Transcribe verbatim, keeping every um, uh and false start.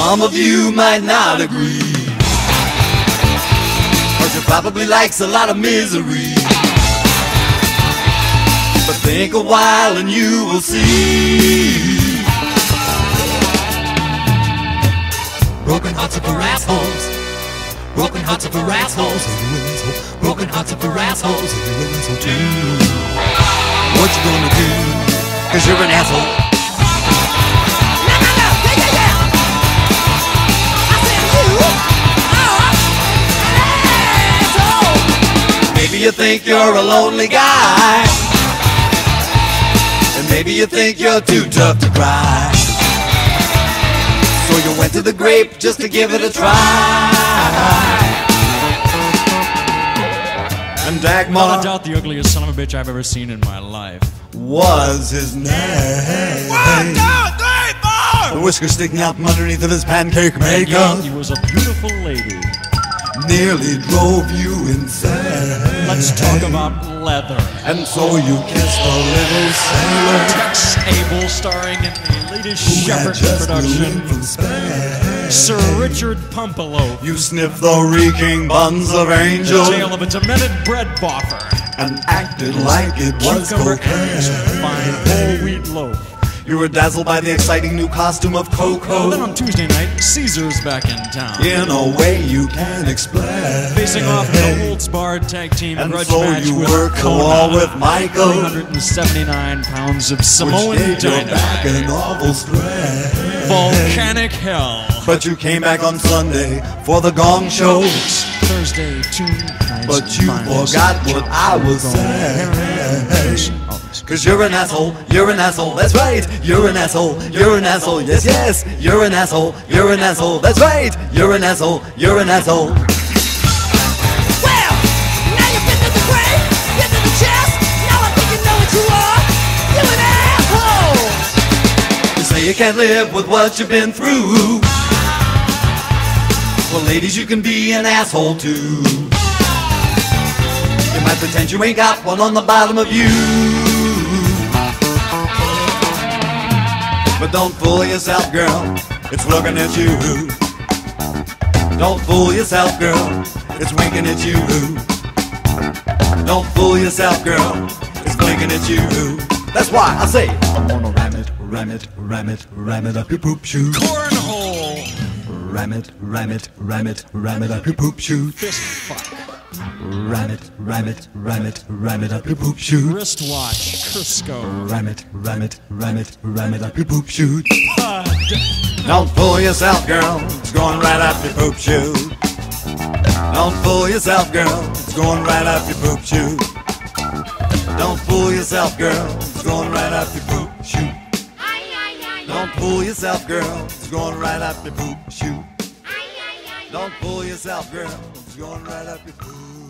some of you might not agree, but she probably likes a lot of misery. But think a while and you will see. Broken hearts are for assholes. Broken hearts are for assholes. Broken hearts are for assholes. too. What you gonna do? Cause you're an asshole. No, no, no, yeah, yeah, yeah. I said you are an asshole. Maybe you think you're a lonely guy, and maybe you think you're too tough to cry. So you went to the grape just to give it a try. And Dagmar, Without a doubt, the ugliest son of a bitch I've ever seen in my life was his name. One, two, three, four. The whiskers sticking out from underneath of his pancake maker He was a beautiful lady. nearly drove you insane. Let's talk about leather. And so you kissed a little sailor Tex Abel, starring in the latest who had Shepherd just production. moved from Spain. Sir Richard Pumpelo. You sniffed the reeking buns of angel The tale of a demented bread boffer. and acted like it was Cucumber cocaine. and fine whole wheat loaf. You were dazzled by the exciting new costume of Coco. Then on Tuesday night, Caesar's back in town. In a way you can't explain. Facing off in a holds barred tag team And grudge so match you with worked the Kona. wall with Michael, three hundred seventy-nine pounds of which Samoan gave your back dynamite. an awful strain. Volcanic hell. But you came back on Sunday for the Gong Show. Thursday, two nights But you minus forgot what I was saying. Cause you're an asshole, you're an asshole, that's right. You're an asshole, you're an asshole, yes, yes. You're an asshole, you're an asshole, that's right. You're an asshole, you're an asshole. Well, now you've been to the grave, been to the chest. Now I think you know what you are. You an asshole. You say you can't live with what you've been through. Well, ladies, you can be an asshole too. You might pretend you ain't got one on the bottom of you, but don't fool yourself, girl, it's looking at you. Don't fool yourself, girl, it's winking at you. Don't fool yourself, girl, it's blinking at you. That's why I say, I'm gonna ram it, ram it, ram it, ram it up your poop shoe. Cornhole. Ram it, ram it, ram it, ram it up your poop shoe. Fist fuck. Ram it, ram it, ram it, ram it up your poop shoe. Wristwatch. Crisco. Ram it, ram it, ram it, ram it up your poop shoe. Pud. Don't fool yourself, girl, it's going right up your poop shoe. Don't fool yourself, girl, it's going right up your poop shoe. Don't fool yourself, girl, it's going right up your poop shoe. Don't fool yourself, girl, it's going right up your poop shoe. Don't fool yourself, girl, it's going right up your poop.